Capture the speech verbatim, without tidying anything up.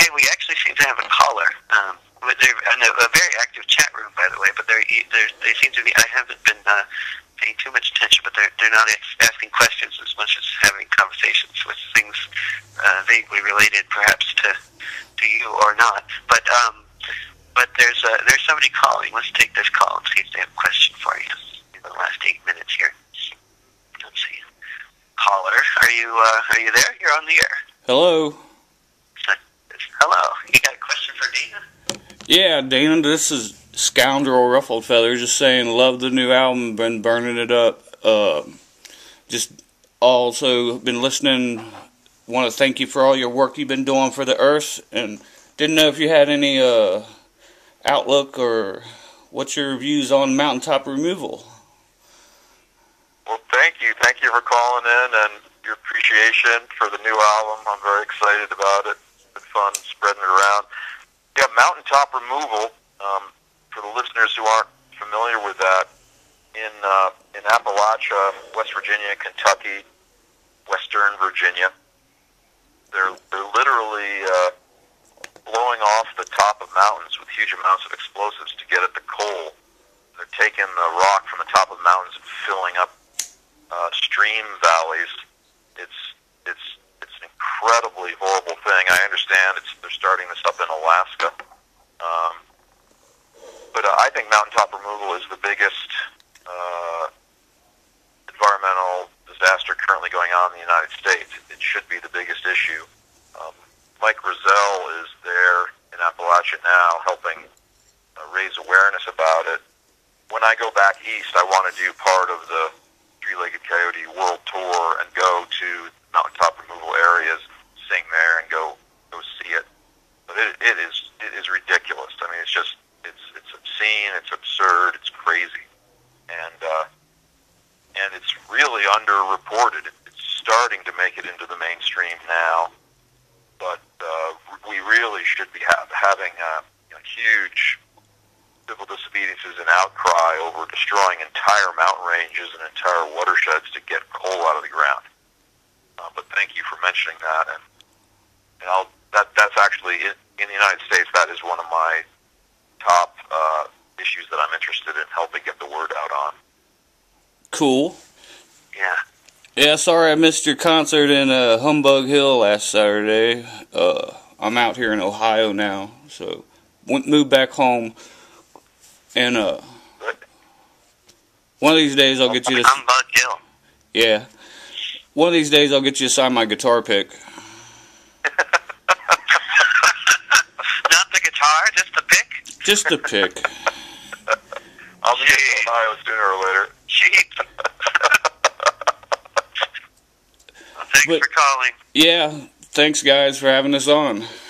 Hey, we actually seem to have a caller. Um, they're in a, a very active chat room, by the way, but they're, they're, they seem to be, I haven't been uh, paying too much attention, but they're, they're not asking questions as much as having conversations with things uh, vaguely related, perhaps, to to you or not. But um, but there's uh, there's somebody calling. Let's take this call and see if they have a question for you in the last eight minutes here. Let's see. Caller, are you uh, are you there? You're on the air. Hello. Hello. You got a question for Dana? Yeah, Dana, this is Scoundrel Ruffled Feather, just saying, love the new album, been burning it up. Uh, just also been listening, want to thank you for all your work you've been doing for the Earth, and didn't know if you had any uh, outlook or what's your views on mountaintop removal. Well, thank you. Thank you for calling in and your appreciation for the new album. I'm very excited about it. It's been fun spreading it around. Yeah, mountaintop removal, um, for the listeners who aren't familiar with that, in uh, in Appalachia, West Virginia, Kentucky, Western Virginia, they're they're literally uh, blowing off the top of mountains with huge amounts of explosives to get at the coal. They're taking the rock from the top of mountains and filling up uh, stream valleys. It's it's it's an incredibly horrible thing. I understand it's they're starting this up in Alaska. Um, But uh, I think mountaintop removal is the biggest uh, environmental disaster currently going on in the United States. It should be the biggest issue. Um, Mike Rozelle is there in Appalachia now helping uh, raise awareness about it. When I go back east, I want to do part of the Three-Legged Coyote World Tour and go to mountaintop removal areas, sing there, and go go see it. But it, it is it is ridiculous. I mean, it's just It's it's obscene, it's absurd, it's crazy, and uh, and it's really underreported. It's starting to make it into the mainstream now, but uh, we really should be ha- having uh, you know, huge civil disobediences and outcry over destroying entire mountain ranges and entire watersheds to get coal out of the ground. Uh, but thank you for mentioning that, and, and I'll, that that's actually in, in the United States. That is one of my top uh, issues that I'm interested in helping get the word out on. Cool. Yeah. Yeah, sorry I missed your concert in uh, Humbug Hill last Saturday. Uh, I'm out here in Ohio now, so went moved back home. And uh, one of these days I'll get you to... Humbug Hill. Yeah. One of these days I'll get you to sign my guitar pick. Not the guitar, just the pick? Just a pick. I'll be in Ohio sooner or later. Cheap. Well, thanks But, for calling. Yeah, thanks guys for having us on.